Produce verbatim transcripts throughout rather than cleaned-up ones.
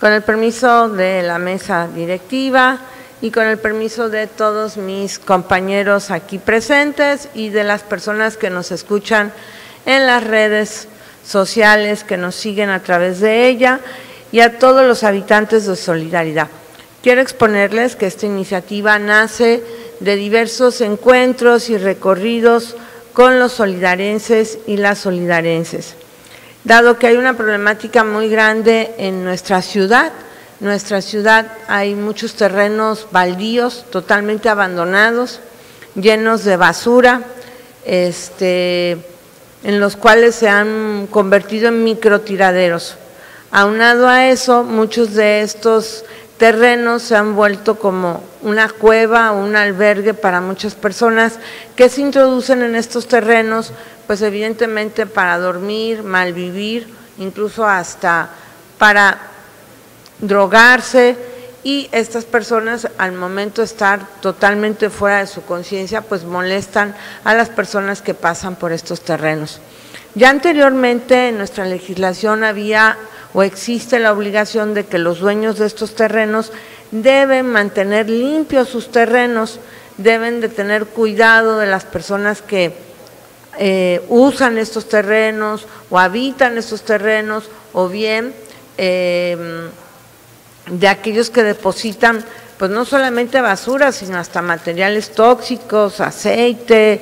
Con el permiso de la mesa directiva y con el permiso de todos mis compañeros aquí presentes y de las personas que nos escuchan en las redes sociales, que nos siguen a través de ella, y a todos los habitantes de Solidaridad. Quiero exponerles que esta iniciativa nace de diversos encuentros y recorridos con los solidarenses y las solidarenses. Dado que hay una problemática muy grande en nuestra ciudad, nuestra ciudad hay muchos terrenos baldíos, totalmente abandonados, llenos de basura, este, en los cuales se han convertido en microtiraderos. Aunado a eso, muchos de estos terrenos se han vuelto como una cueva o un albergue para muchas personas que se introducen en estos terrenos, pues evidentemente para dormir, malvivir, incluso hasta para drogarse, y estas personas al momento de estar totalmente fuera de su conciencia, pues molestan a las personas que pasan por estos terrenos. Ya anteriormente en nuestra legislación había o existe la obligación de que los dueños de estos terrenos deben mantener limpios sus terrenos, deben de tener cuidado de las personas que eh, usan estos terrenos o habitan estos terrenos, o bien eh, de aquellos que depositan pues no solamente basura, sino hasta materiales tóxicos, aceite,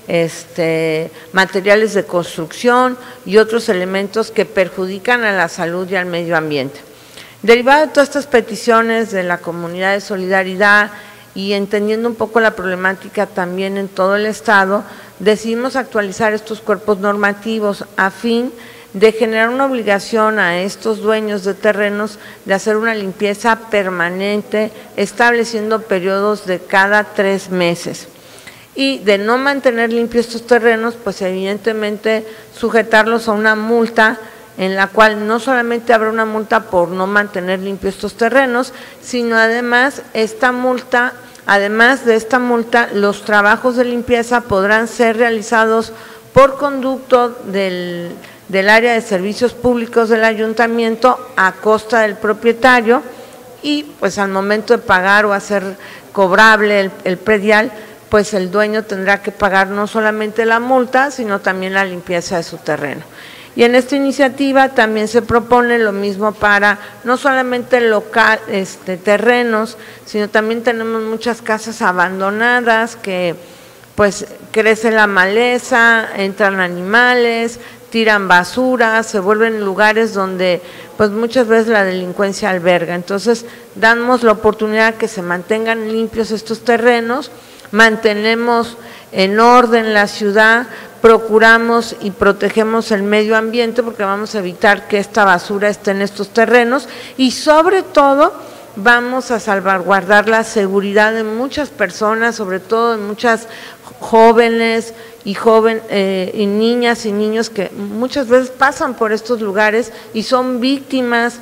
Este, materiales de construcción y otros elementos que perjudican a la salud y al medio ambiente. Derivado de todas estas peticiones de la comunidad de Solidaridad y entendiendo un poco la problemática también en todo el estado, decidimos actualizar estos cuerpos normativos a fin de generar una obligación a estos dueños de terrenos de hacer una limpieza permanente, estableciendo periodos de cada tres meses. Y de no mantener limpios estos terrenos, pues evidentemente sujetarlos a una multa, en la cual no solamente habrá una multa por no mantener limpios estos terrenos, sino además esta multa, además de esta multa, los trabajos de limpieza podrán ser realizados por conducto del, del área de servicios públicos del ayuntamiento a costa del propietario, y pues al momento de pagar o hacer cobrable el, el predial, pues el dueño tendrá que pagar no solamente la multa, sino también la limpieza de su terreno. Y en esta iniciativa también se propone lo mismo para no solamente local, este, terrenos, sino también tenemos muchas casas abandonadas que pues crece la maleza, entran animales, tiran basura, se vuelven lugares donde pues muchas veces la delincuencia alberga. Entonces damos la oportunidad que se mantengan limpios estos terrenos, mantenemos en orden la ciudad, procuramos y protegemos el medio ambiente porque vamos a evitar que esta basura esté en estos terrenos, y sobre todo vamos a salvaguardar la seguridad de muchas personas, sobre todo de muchas jóvenes y, joven, eh, y niñas y niños que muchas veces pasan por estos lugares y son víctimas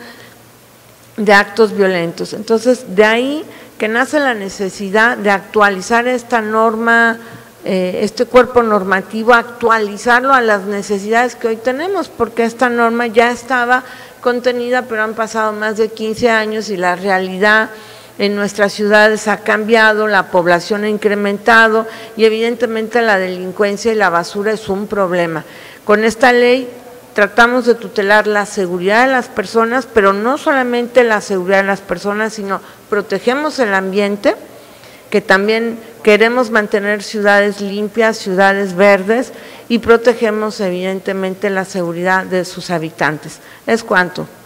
de actos violentos. Entonces, de ahí que nace la necesidad de actualizar esta norma, eh, este cuerpo normativo, actualizarlo a las necesidades que hoy tenemos, porque esta norma ya estaba contenida, pero han pasado más de quince años y la realidad en nuestras ciudades ha cambiado, la población ha incrementado y evidentemente la delincuencia y la basura es un problema. Con esta ley tratamos de tutelar la seguridad de las personas, pero no solamente la seguridad de las personas, sino protegemos el ambiente, que también queremos mantener ciudades limpias, ciudades verdes, y protegemos evidentemente la seguridad de sus habitantes. Es cuanto.